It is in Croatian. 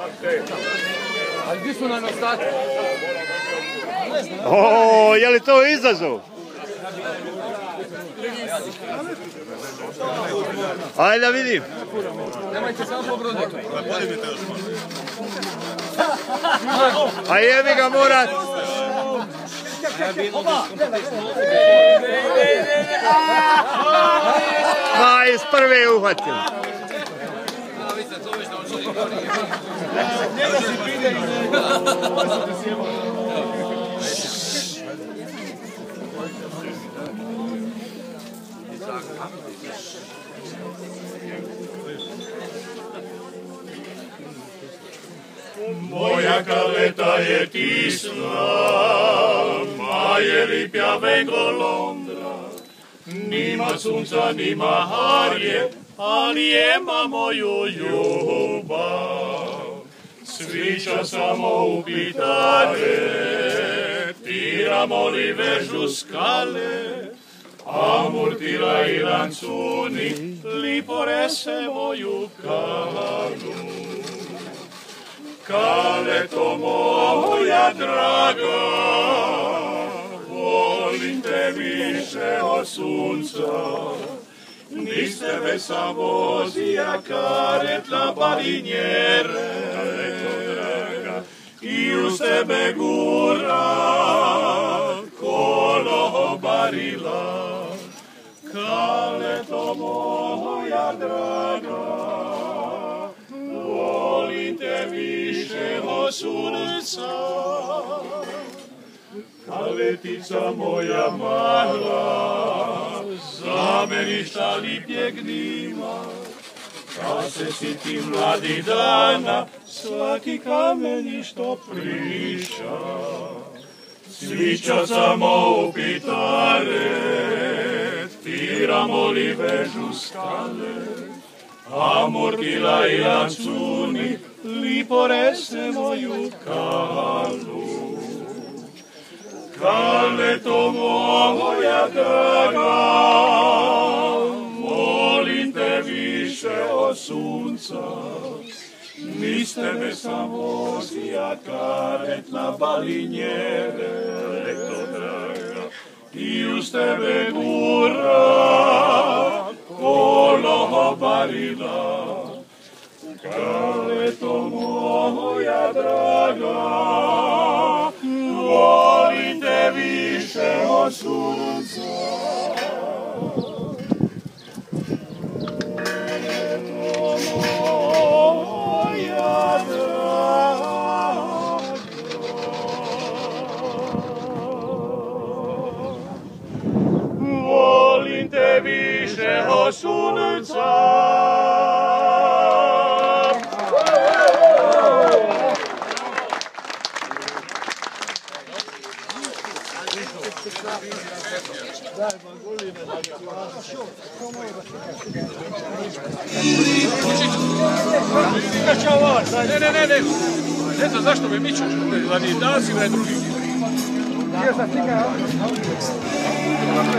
Ali gdje su nam ostati? O, je li to izazov? Ajde da vidim. Nemajte samo pobroditi. A jebi ga morat. Ma, iz prve je uhvatil. Moja kaleta je tisna, maje lipja vengo Londra. Nima sunca, nima harje, ali ima moju ljubav. Svića samo u pitare, tiramo li vežu skale, amurtira i lancuni, li porese moju kalu. Kaleto moja draga, volim te više od sunca. Niz tebe sam vozija karet na balinjere, kaleto draga, i uz tebe gura kolo barila. Kaleto moja draga, volim te više od sunca. Kaletica moja mala, zameništa lipjeg nima. Kad se sitim mladih dana, svaki kamen što priča. Svića samo u pitare, tiramo li vežu skale, amortila i lancuni, li porese moju kalu. Kaleto moja draga, volim te više od sunca. Niz tebe sam vozija karet na balinjere, leto draga, i uz tebe gura kolo barila. Kaleto moja draga, volim te više od sunca. Kaleto moja draga, volim te više od sunca. Ne. Ne znam zašto me mičeš, radi dansi, radi drugih.